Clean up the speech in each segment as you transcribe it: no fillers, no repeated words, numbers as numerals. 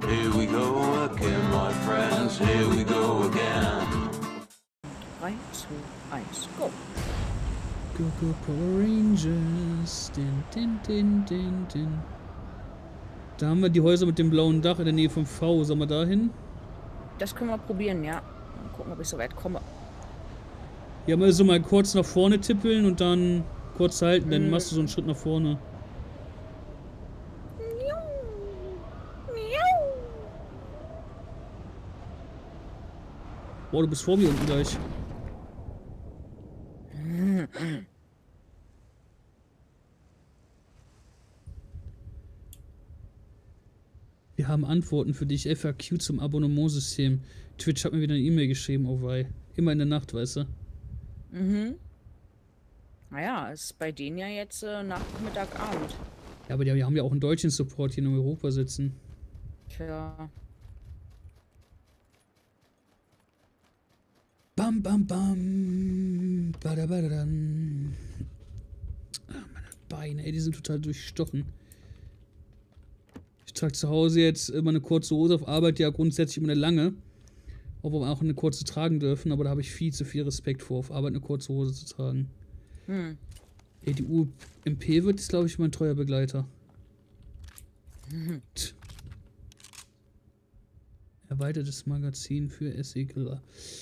Here we go again, my friends, here we go again. 3, 2, 1, go. Go, go, Power Rangers. Din, din, din, din, din. Da haben wir die Häuser mit dem blauen Dach in der Nähe vom V. Sollen wir da hin? Das können wir probieren, ja. Mal gucken, ob ich so weit komme. Ja, mal so mal kurz nach vorne tippeln und dann kurz halten, dann machst du so einen Schritt nach vorne. Boah, du bist vor mir unten gleich. Wir haben Antworten für dich. FAQ zum Abonnementsystem. Twitch hat mir wieder eine E-Mail geschrieben, oh wei. Immer in der Nacht, weißt du? Mhm. Naja, ist bei denen ja jetzt Nachmittag, Abend. Ja, aber die haben ja auch einen deutschen Support hier in Europa sitzen. Tja. Bam, bam, bam. Badabadadam. Ah, meine Beine, ey, die sind total durchstochen. Ich trage zu Hause jetzt immer eine kurze Hose, auf Arbeit ja grundsätzlich immer eine lange. Obwohl wir auch eine kurze tragen dürfen, aber da habe ich viel zu viel Respekt vor, auf Arbeit eine kurze Hose zu tragen. Hm. Ey, die UMP wird jetzt, glaube ich, mein treuer Begleiter. Erweitertes Magazin für SE-Killer.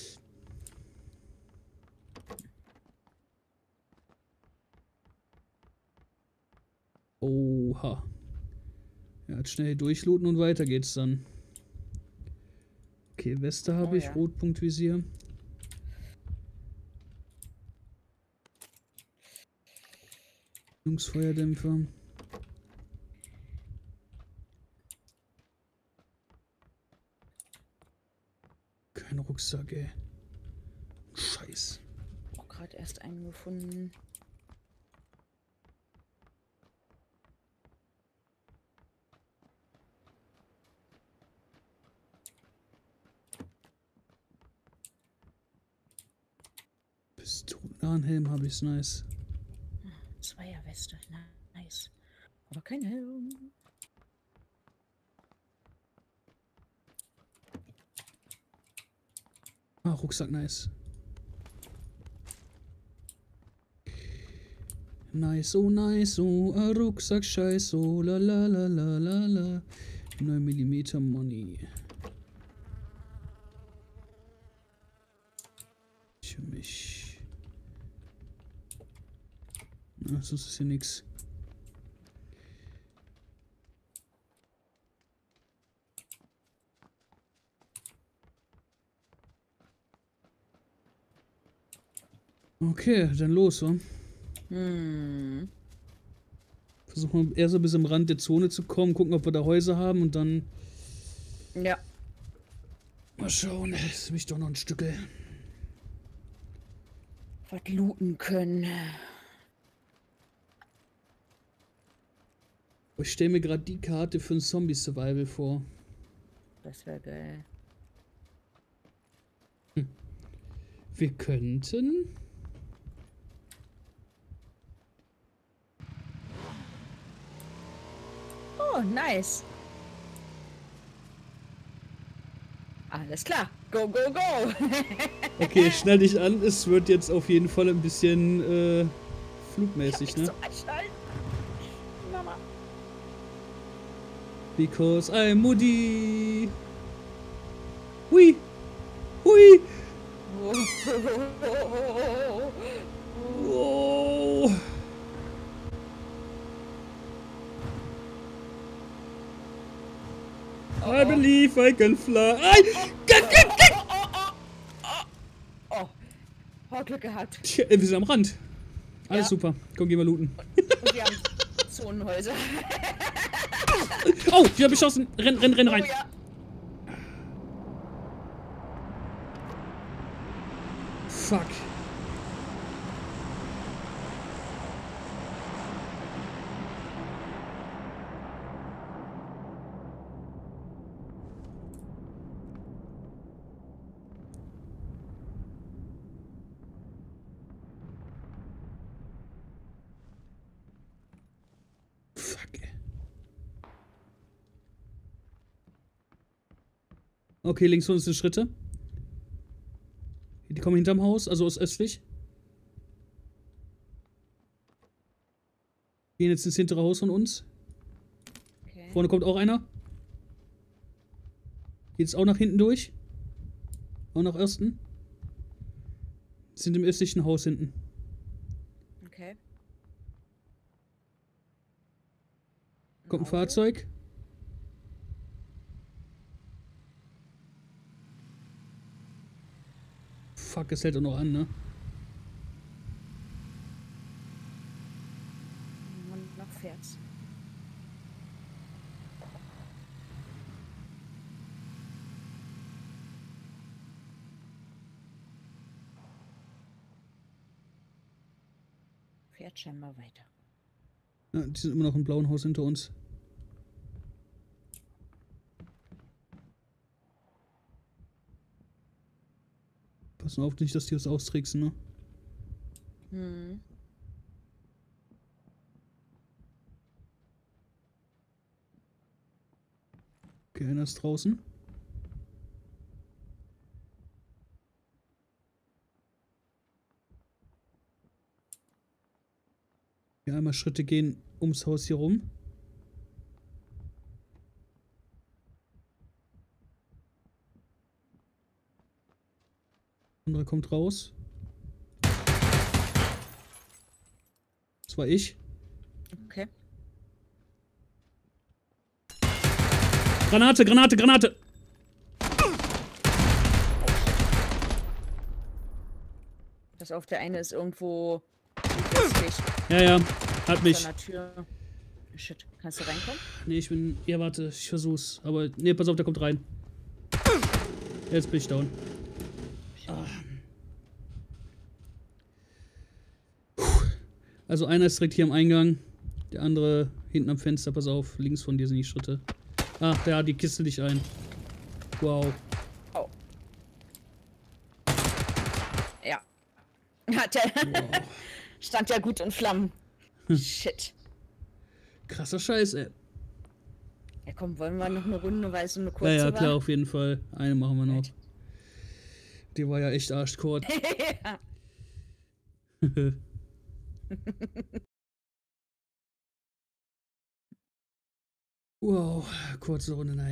Oha. Ja, jetzt schnell durchlooten und weiter geht's dann. Okay, Weste habe ich, ja. Rotpunktvisier. Feuerdämpfer. Kein Rucksack, ey. Scheiß. Auch gerade erst einen gefunden. Pistolenhelm habe ich's, nice. Zweierweste, nice. Aber kein Helm. Ah, Rucksack, nice. Nice, oh, a Rucksack, scheiß, oh, la la la la la la. 9 mm Money. Für mich. Na, sonst ist hier nix. Okay, dann los, wa? Hm. Versuchen wir eher so bis am Rand der Zone zu kommen, gucken, ob wir da Häuser haben und dann... Ja. Mal schauen, das ist mich doch noch ein Stückel. Was looten können. Ich stelle mir gerade die Karte für ein Zombie-Survival vor. Das wäre geil. Wir könnten... Oh, nice. Alles klar. Go, go, go. Okay, schnell dich an. Es wird jetzt auf jeden Fall ein bisschen flugmäßig, ne? Mama. Because I'm Moody. Hui. Hui. Oh. I believe I can fly. Oh, Glück gehabt. Tja, wir sind am Rand. Alles Ja. super. Komm, gehen wir looten. Und wir haben Zonenhäuser. Oh, wir haben beschossen. Renn rein. Oh, ja. Fuck. Okay, links von uns sind Schritte. Die kommen hinterm Haus, also aus östlich. Gehen jetzt ins hintere Haus von uns. Okay. Vorne kommt auch einer. Geht jetzt auch nach hinten durch. Auch nach Osten. Sind im östlichen Haus hinten. Okay. Kommt ein Auto. Fahrzeug. Fuck, es hält auch noch an, ne? Und noch fährt's. Fährt scheinbar weiter. Ja, die sind immer noch im blauen Haus hinter uns. Pass nur auf, nicht, dass die uns austricksen, ne? Hm. Okay, einer ist draußen. Hier einmal Schritte gehen ums Haus hier rum. Andere kommt raus. Das war ich. Okay. Granate, Granate, Granate! Pass auf, der eine ist irgendwo südwestlich Ja, ja, hat an mich. der Tür. Shit, kannst du reinkommen? Nee, ich bin. Ja, warte, ich versuch's. Aber, nee, pass auf, der kommt rein. Jetzt bin ich down. Also einer ist direkt hier am Eingang, der andere hinten am Fenster, pass auf, links von dir sind die Schritte. Ah, der hat die Kiste nicht ein. Wow. Oh. Ja. Hat er. Wow. Stand ja gut in Flammen. Shit. Krasser Scheiß, ey. Ja komm, wollen wir noch eine Runde, weil es so eine Ja, kurze ja, war? klar, auf jeden Fall. Eine machen wir noch. Right. Die war ja echt arschkort. Ja. Wow, kurze Runde, nein.